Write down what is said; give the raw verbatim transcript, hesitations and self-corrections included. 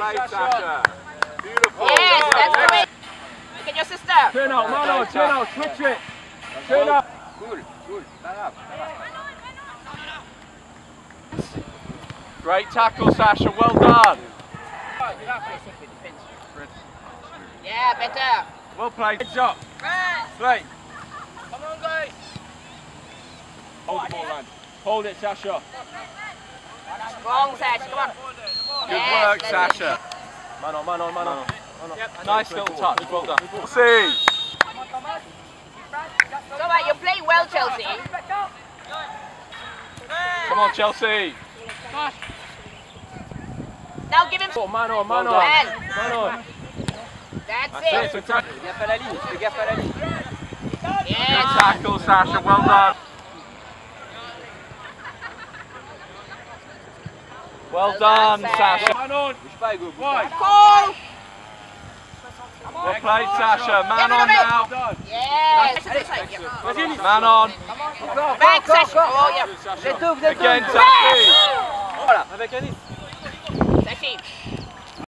played, Sasha. Beautiful. Yes, that's the way. Look at your sister. Turn out, man out, turn out, switch it. Turn out. Cool, cool. Great tackle, Sasha, well done. Yeah, better. Well played, good job. Play. Come on, guys. Hold the ball, man. Hold it, Sasha. Strong, Sasha, come on. Good Yes, work, that's Sasha. it. Man on, man on, man on. Man on. Yep. Nice little touch, well done. See. It's all right, you're playing well, Chelsea. Come on, Chelsea. Now give him. Oh, man on, man Well on. done. Man on. That's That's it. it. Good Fais gaffe à la ligne, fais gaffe à la ligne. Yes. tackle, Sasha, well done. Well done, Sasha. Man on. Bouge pas, Hugo. Call. Well played, Sasha. Man on now. Yes. Man on. Back, Sasha. Oh, yeah. Vous êtes deux, vous êtes deux. Again, Sasha. Voilà, avec Anis. Sasha.